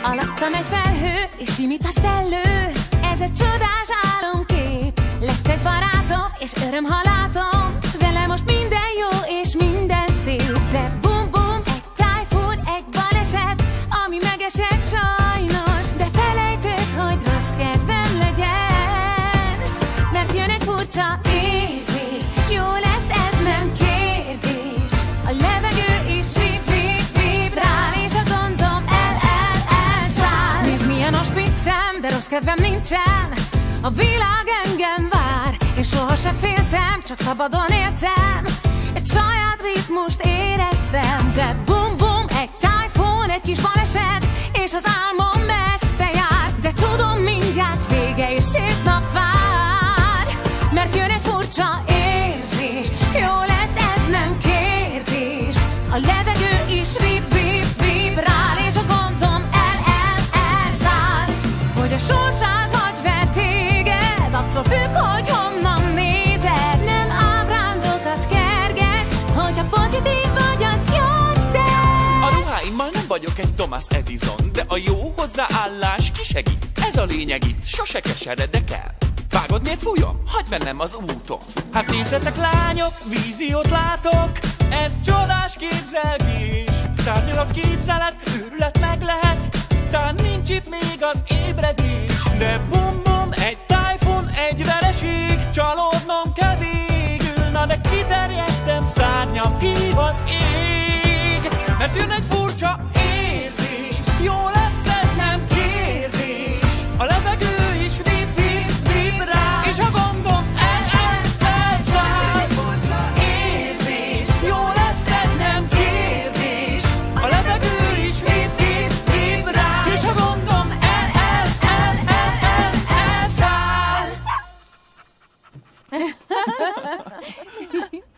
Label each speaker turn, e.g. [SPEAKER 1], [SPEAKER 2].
[SPEAKER 1] Alattam egy felhő, és simít a szellő. Ez egy csodás álomkép. Lettek barátom, és öröm, ha látom. Vele most minden jó, és minden szép. De bum-bum, egy tájfun, egy baleset, ami megesett sajnos. De felejtős, hogy rossz kedvem legyen. Mert jön egy furcsa érzés. Jó lesz, ez nem kérdés. A levegő is vibrál, és a gondom elszáll. Nézd, milyen a spiccem, de rossz kedvem nincsen. A világ engem vár, és sohasem féltem, csak szabadon éltem. Egy saját ritmust éreztem, de bum-bum, egy tájfun, egy kis baleset, és az álmom messze jár. De tudom, mindjárt vége, és szép nap vár. Mert jön egy furcsa érzés. Jó lesz, ez nem kérdés. A levegő is vibrál, és a gondom elszáll. Hogy a sorsát hagy ver téged, attól függ, hogy honnan nézed. Nem ábrándokat kerget, hogyha pozitív vagy, az jó, de
[SPEAKER 2] a ruháimmal nem vagyok egy Thomas Edison, de a jó hozzáállás kisegít. Ez a lényeg itt, sose keseredek el. Vágod, miért fújom? Hagyd bennem az úton. Hát nézzetek, lányok, víziót látok. Ez csodás képzelgés. Szárnyal a képzelet, őrület meg lehet. Talán nincs itt még az ébredés. De bum-bum, egy tájfun, egy vereség. Csalódnom kell végül. Na de kiterjesztem, szárnyam hív az ég. Mert jön egy furcsa érzés. Jó lesz, ez nem kérdés. A levegő is vibrál, és a gondom elszáll. Érzés. Jó lesz, ez nem kérdés. A levegő is vibrál, és a gondom elszáll.